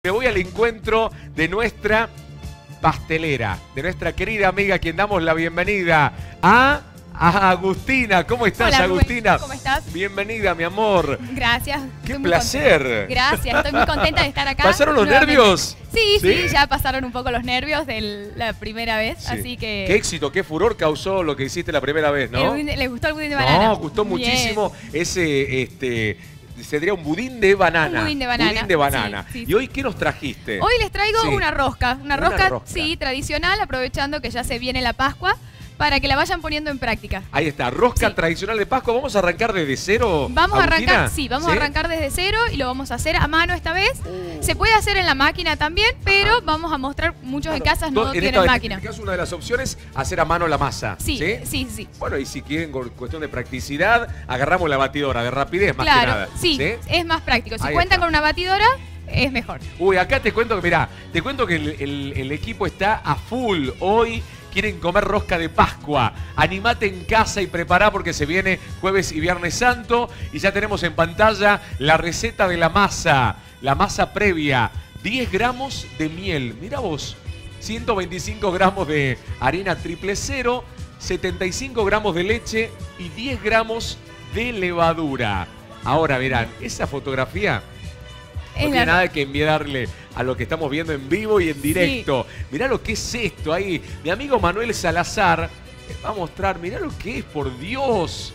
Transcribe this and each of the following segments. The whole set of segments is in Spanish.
Me voy al encuentro de nuestra pastelera, de nuestra querida amiga, a quien damos la bienvenida a Agustina. ¿Cómo estás, Hola, Agustina? Rubén. ¿Cómo estás? Bienvenida, mi amor. Gracias. ¡Qué placer! Gracias, estoy muy contenta de estar acá. ¿Pasaron los nervios? Sí, ya pasaron un poco los nervios de la primera vez, Sí. así que... Qué éxito, qué furor causó lo que hiciste la primera vez, ¿no? ¿Les gustó el budín de banana? No, gustó muchísimo ese, sería un budín de banana. Un budín de banana. Budín de banana. Sí. ¿Y hoy qué nos trajiste? Hoy les traigo Sí. una rosca. Una Una rosca, rosca. sí, tradicional, aprovechando que ya se viene la Pascua, para que la vayan poniendo en práctica. Ahí está, rosca Sí. tradicional de Pascua. ¿Vamos a arrancar desde cero, Vamos a Agustina? arrancar, sí, vamos a arrancar desde cero y lo vamos a hacer a mano esta vez. Se puede hacer en la máquina también, pero vamos a mostrar, muchos en casas no tienen máquina. En este caso, una de las opciones, hacer a mano la masa. Sí, sí. Bueno, y si quieren, con cuestión de practicidad, agarramos la batidora, de rapidez más que Claro, nada. sí, es más práctico. Si Ahí cuentan está. con una batidora, es mejor. Uy, acá te cuento que, mirá, te cuento que el equipo está a full hoy. Quieren comer rosca de Pascua. Animate en casa y prepará porque se viene Jueves y Viernes Santo. Y ya tenemos en pantalla la receta de la masa previa. 10 gramos de miel. Mira vos, 125 gramos de harina 000, 75 gramos de leche y 10 gramos de levadura. Ahora verán, esa fotografía no tiene nada que enviarle a lo que estamos viendo en vivo y en directo. Sí. Mirá lo que es esto ahí. Mi amigo Manuel Salazar va a mostrar, mirá lo que es, por Dios.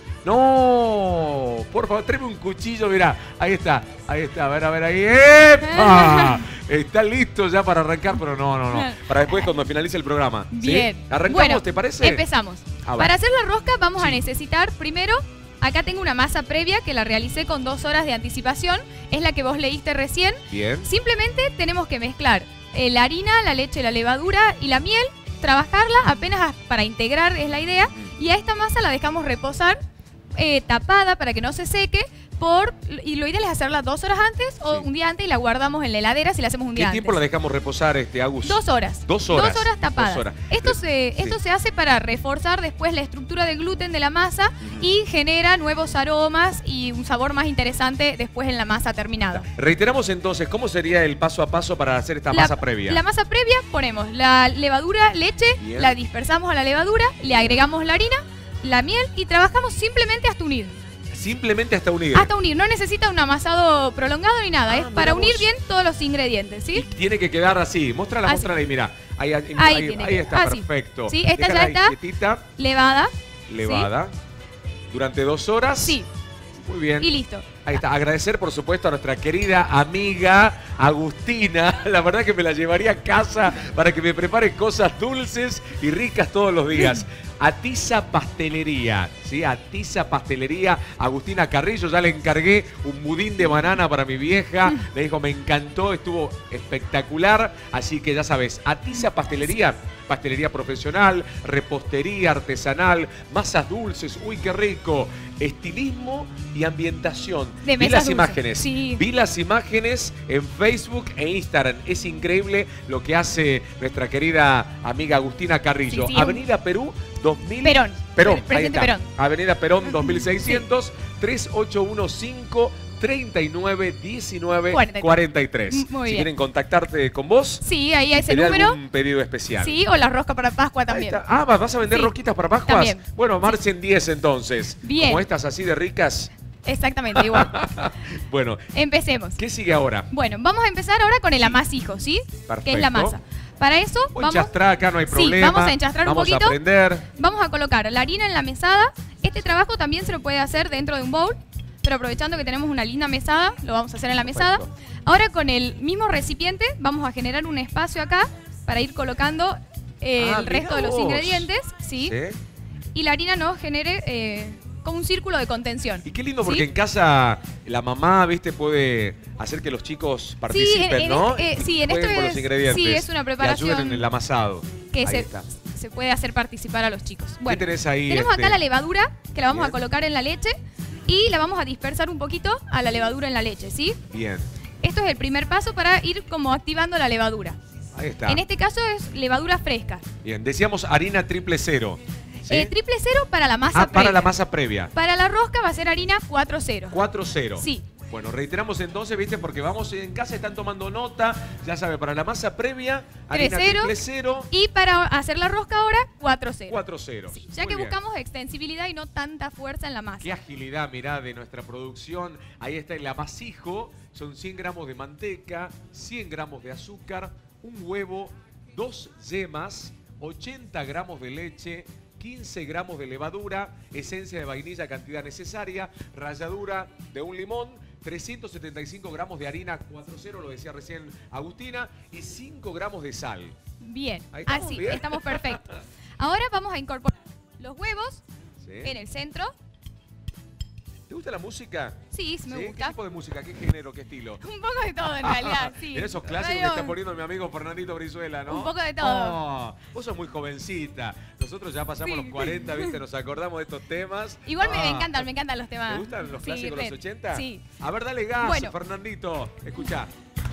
No, por favor, tráeme un cuchillo, mirá. Ahí está, a ver ahí. ¡Epa! Está listo ya para arrancar, pero no. Para después cuando finalice el programa. Bien. ¿Sí? ¿Arrancamos, bueno, te parece? Empezamos. Para hacer la rosca vamos a necesitar primero... Acá tengo una masa previa que la realicé con 2 horas de anticipación. Es la que vos leíste recién. Bien. Simplemente tenemos que mezclar la harina, la leche, la levadura y la miel. Trabajarla apenas para integrar es la idea. Y a esta masa la dejamos reposar tapada para que no se seque. Y lo ideal es hacerla 2 horas antes o un día antes y la guardamos en la heladera si la hacemos un día antes. ¿Qué tiempo la dejamos reposar, Agus? 2 horas. 2 horas. 2 horas tapadas. 2 horas. Esto se hace para reforzar después la estructura del gluten de la masa y genera nuevos aromas y un sabor más interesante después en la masa terminada. Reiteramos entonces, ¿cómo sería el paso a paso para hacer esta masa previa? La masa previa ponemos la levadura, leche, la dispersamos a la levadura, le agregamos la harina, la miel y trabajamos simplemente hasta unir. Simplemente hasta unir. Hasta unir, no necesita un amasado prolongado ni nada, es para unir bien todos los ingredientes, ¿sí? Y tiene que quedar así, muéstrala ahí, mira. Ahí está, perfecto. Sí, esta ya está quietita. Levada. Durante 2 horas. Sí. Muy bien. Y listo. Ahí está. Agradecer, por supuesto, a nuestra querida amiga Agustina. La verdad que me la llevaría a casa para que me prepare cosas dulces y ricas todos los días. Atiza Pastelería, ¿sí? Atiza Pastelería, Agustina Carrillo, ya le encargué un budín de banana para mi vieja, me dijo, me encantó, estuvo espectacular, así que ya sabes, Atiza Pastelería, pastelería profesional, repostería artesanal, masas dulces, uy, qué rico, estilismo y ambientación. Vi las imágenes, vi las imágenes en Facebook e Instagram, es increíble lo que hace nuestra querida amiga Agustina Carrillo. Avenida Perú, 2000... Perón, ahí está. Perón. Avenida Perón 2600 3815 39 19 43. Muy si bien. quieren contactarte con vos, sí, ahí hay ese número. Un pedido especial. Sí, o la rosca para Pascua también. ¿Vas a vender rosquitas para Pascuas? También. Bueno, marchen 10 entonces. Bien. Como estas así de ricas. Exactamente, igual. Bueno. Empecemos. ¿Qué sigue ahora? Bueno, vamos a empezar ahora con el amasijo, ¿sí? Perfecto. Que es la masa. Para eso vamos... enchastrar acá, no hay problema. Sí, vamos a enchastrar un poquito. Vamos a aprender. Vamos a colocar la harina en la mesada. Este trabajo también se lo puede hacer dentro de un bowl, pero aprovechando que tenemos una linda mesada, lo vamos a hacer en la mesada. Ahora con el mismo recipiente vamos a generar un espacio acá para ir colocando el resto de los ingredientes. ¿Sí? Y la harina nos genere como un círculo de contención. Y qué lindo porque en casa la mamá, viste, puede hacer que los chicos participen, ¿no? Sí, en esto con los ingredientes. Sí, es una preparación. Que ayuden en el amasado. Que se puede hacer participar a los chicos. Bueno, ¿qué tenés ahí? Tenemos acá la levadura, que la vamos a colocar en la leche y la vamos a dispersar un poquito a la levadura en la leche, ¿sí? Bien. Esto es el primer paso para ir como activando la levadura. Ahí está. En este caso es levadura fresca. Bien, decíamos harina 000. ¿Sí? Triple cero para la masa previa. Para la masa previa. Para la rosca va a ser harina 4-0. 4-0. Sí. Bueno, reiteramos entonces, ¿viste? Porque vamos en casa, están tomando nota. Ya sabe, para la masa previa, harina 3-0. Y para hacer la rosca ahora, 4-0. 4-0. Sí, ya que buscamos extensibilidad y no tanta fuerza en la masa. Qué agilidad, mirá, de nuestra producción. Ahí está el amasijo. Son 100 gramos de manteca, 100 gramos de azúcar, un huevo, 2 yemas, 80 gramos de leche, 15 gramos de levadura, esencia de vainilla, cantidad necesaria, ralladura de un limón, 375 gramos de harina 4-0, lo decía recién Agustina, y 5 gramos de sal. Bien, estamos, así, bien. estamos perfectos. Ahora vamos a incorporar los huevos en el centro. ¿Te gusta la música? Sí, me gusta. ¿Qué tipo de música? ¿Qué género? ¿Qué estilo? Un poco de todo en realidad, sí. En esos clásicos que está poniendo mi amigo Fernandito Brizuela, ¿no? Un poco de todo. Oh, vos sos muy jovencita. Nosotros ya pasamos los 40, ¿viste? Nos acordamos de estos temas. Igual me encantan los temas. ¿Te gustan los clásicos de los 80? Sí. A ver, dale gas, bueno. Fernandito. Escuchá.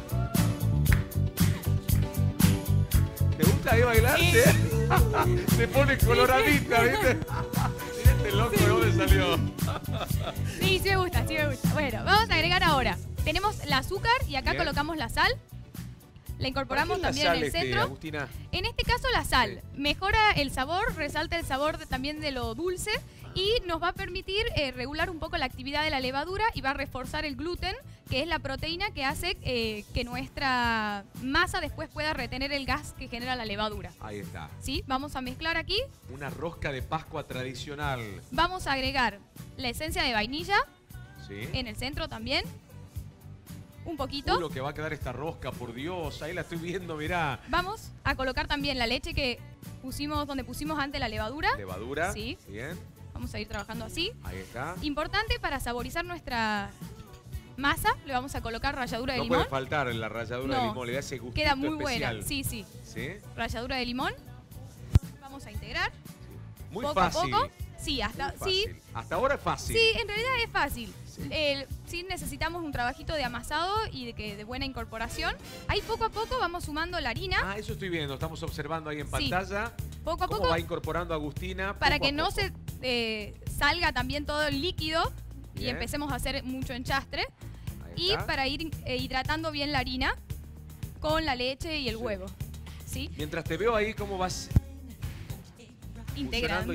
¿Te gusta ahí bailar? Sí. Se pone coloradita, ¿viste? Mira este loco, ¿de dónde salió? Sí, sí me gusta. Bueno, vamos a agregar ahora. Tenemos el azúcar y acá colocamos la sal. La incorporamos también en el centro. Agustina? En este caso la sal mejora el sabor, resalta el sabor también de lo dulce y nos va a permitir regular un poco la actividad de la levadura y va a reforzar el gluten, que es la proteína que hace que nuestra masa después pueda retener el gas que genera la levadura. Ahí está. ¿Sí? Vamos a mezclar aquí. Una rosca de Pascua tradicional. Vamos a agregar la esencia de vainilla Sí. en el centro también. Un poquito. Lo que va a quedar esta rosca, por Dios. Ahí la estoy viendo, mirá. Vamos a colocar también la leche que pusimos, donde pusimos antes la levadura. Levadura. Sí. Bien. Vamos a ir trabajando así. Ahí está. Importante para saborizar nuestra masa, le vamos a colocar ralladura de No limón. puede faltar la ralladura de limón, le da ese gustito queda muy especial. buena, sí, sí. ¿Sí? Ralladura de limón. Vamos a integrar. Muy poco fácil. a poco. Sí, sí. Hasta ahora es fácil. Sí, en realidad es fácil. Sí necesitamos un trabajito de amasado y de buena incorporación. Ahí poco a poco vamos sumando la harina. Ah, eso estoy viendo, estamos observando ahí en pantalla. Poco a cómo poco. va incorporando Agustina. Para que no se salga también todo el líquido y empecemos a hacer mucho enchastre. Y para ir hidratando bien la harina con la leche y el huevo. ¿Sí? Mientras te veo ahí, cómo vas integrando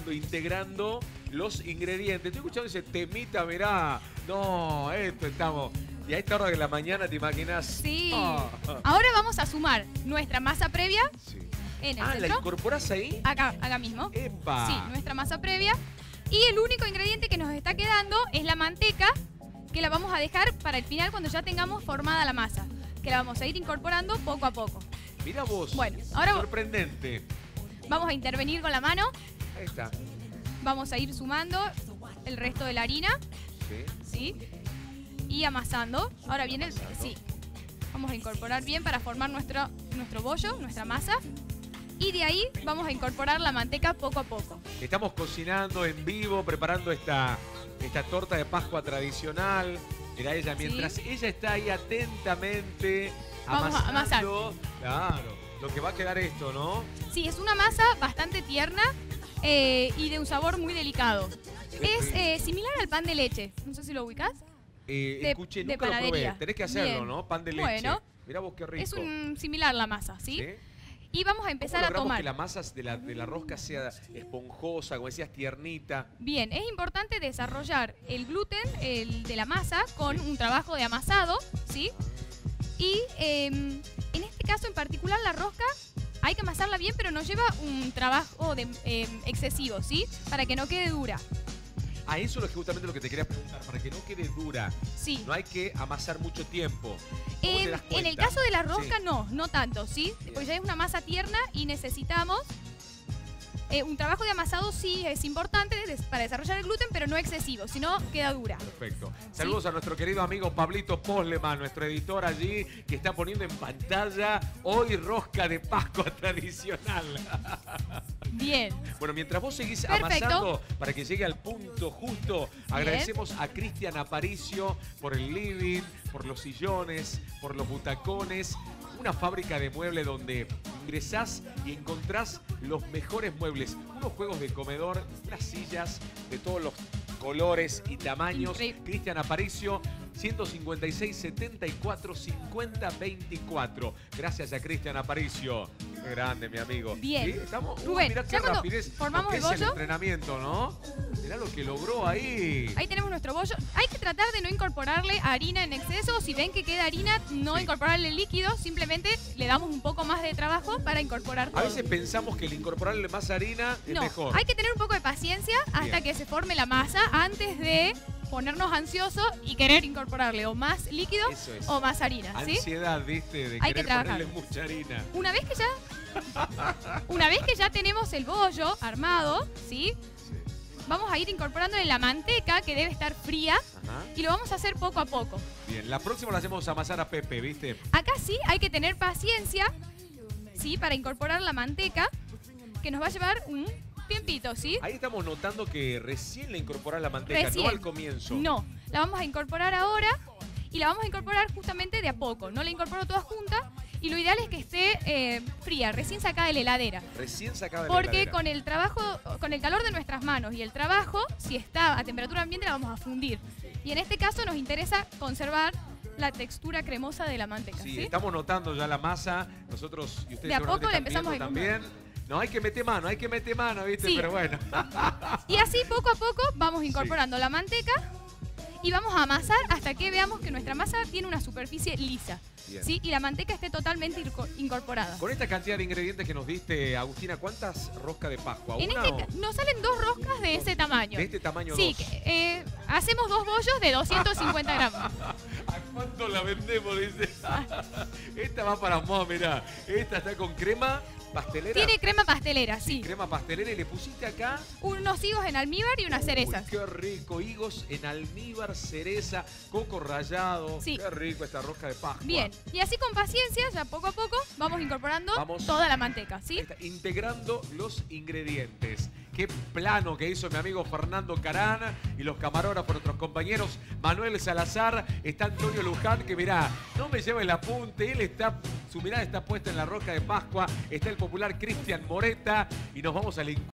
los ingredientes. Estoy escuchando ese temita, mirá. No, esto estamos. Y a esta hora de la mañana, ¿te imaginas? Sí. Ahora vamos a sumar nuestra masa previa en el centro. ¿La incorporás ahí? Acá mismo. ¡Epa! Sí, nuestra masa previa. Y el único ingrediente que nos está quedando es la manteca, que la vamos a dejar para el final cuando ya tengamos formada la masa. Que la vamos a ir incorporando poco a poco. Mira vos. Bueno, ahora sorprendente. Vamos a intervenir con la mano. Ahí está. Vamos a ir sumando el resto de la harina. Sí. Y amasando. Ahora viene el... Sí. Vamos a incorporar bien para formar nuestro bollo, nuestra masa. Y de ahí vamos a incorporar la manteca poco a poco. Estamos cocinando en vivo, preparando esta torta de Pascua tradicional. Mira ella, mientras ella está ahí atentamente vamos a amasar. Claro, lo que va a quedar esto, ¿no? Sí, es una masa bastante tierna y de un sabor muy delicado. Es similar al pan de leche. No sé si lo ubicás. Escuché, nunca lo probé. Tenés que hacerlo, ¿no? Pan de leche. Bueno, mirá vos qué rico. Es similar la masa, ¿sí? Y vamos a empezar a tomar. Que la masa de la rosca sea esponjosa, como decías, tiernita. Bien, es importante desarrollar el gluten de la masa con un trabajo de amasado, ¿sí? Y en este caso en particular la rosca hay que amasarla bien, pero no lleva un trabajo excesivo, ¿sí? Para que no quede dura. A eso es justamente lo que te quería preguntar, para que no quede dura. Sí. No hay que amasar mucho tiempo. En el caso de la rosca no tanto, ¿sí? Porque ya es una masa tierna y necesitamos un trabajo de amasado sí es importante para desarrollar el gluten, pero no excesivo, si no queda dura. Perfecto. Saludos a nuestro querido amigo Pablito Posleman, nuestro editor allí, que está poniendo en pantalla hoy rosca de Pascua tradicional. Bien. Bueno, mientras vos seguís amasando para que llegue al punto justo, agradecemos a Cristian Aparicio por el living, por los sillones, por los butacones. Una fábrica de muebles donde ingresás y encontrás los mejores muebles. Unos juegos de comedor, unas sillas de todos los colores y tamaños. Cristian Aparicio, 156 74 50 24. Gracias a Cristian Aparicio. Qué grande, mi amigo. Bien. ¿Sí? Estamos, Rubén, mirá qué ya cuando rapidez. formamos lo que el es bollo. entrenamiento, ¿no? Mirá lo que logró ahí. Ahí tenemos nuestro bollo. Hay que tratar de no incorporarle harina en exceso. Si ven que queda harina, no Sí. incorporarle líquido. Simplemente le damos un poco más de trabajo para incorporar todo. A veces pensamos que el incorporarle más harina es No, mejor. hay que tener un poco de paciencia hasta Bien. que se forme la masa antes de ponernos ansiosos y querer incorporarle o más líquido Eso es. o más harina, ¿sí? Ansiedad, ¿viste? De Hay que querer trabajar. ponerle mucha harina. Una vez que ya tenemos el bollo armado, ¿sí? Sí. Vamos a ir incorporándole la manteca que debe estar fría Ajá. y lo vamos a hacer poco a poco. Bien, la próxima la hacemos amasar a Pepe, ¿viste? Acá sí hay que tener paciencia, ¿sí? Para incorporar la manteca, que nos va a llevar un tiempito, ¿sí? Ahí estamos notando que recién le incorporás la manteca, Recién. no al comienzo. No, la vamos a incorporar ahora y la vamos a incorporar justamente de a poco. No la incorporo toda junta y lo ideal es que esté fría, recién sacada de la heladera. Recién sacada de la Porque heladera. con el trabajo, con el calor de nuestras manos y el trabajo, si está a temperatura ambiente la vamos a fundir. Y en este caso nos interesa conservar la textura cremosa de la manteca, Sí, ¿sí? estamos notando ya la masa. Nosotros y ustedes De a seguramente poco le están empezamos viendo a también. No, hay que meter mano, ¿viste? Sí. Pero bueno. Y así poco a poco vamos incorporando la manteca y vamos a amasar hasta que veamos que nuestra masa tiene una superficie lisa. Bien. ¿Sí? Y la manteca esté totalmente incorporada. Con esta cantidad de ingredientes que nos diste, Agustina, ¿cuántas roscas de Pascua? En ¿Una este nos salen 2 roscas de ese tamaño. de este tamaño? Sí, dos? hacemos 2 bollos de 250 gramos. ¿A cuánto la vendemos? Dice. Esta va para vos, mirá. Esta está con crema pastelera. Tiene crema pastelera, sí. Crema pastelera y le pusiste acá. Unos higos en almíbar y unas cerezas. Uy, qué rico, higos en almíbar, cereza, coco rallado. Sí. Qué rico esta rosca de Pascua. Bien, y así con paciencia, ya poco a poco, vamos incorporando Vamos. toda la manteca, ¿sí? Está integrando los ingredientes. Qué plano que hizo mi amigo Fernando Carana y los camarógrafos, nuestros compañeros Manuel Salazar, está Antonio Luján, que mirá, no me lleva el apunte, él está, su mirada está puesta en la rosca de Pascua, está el popular Cristian Moreta y nos vamos al encuentro.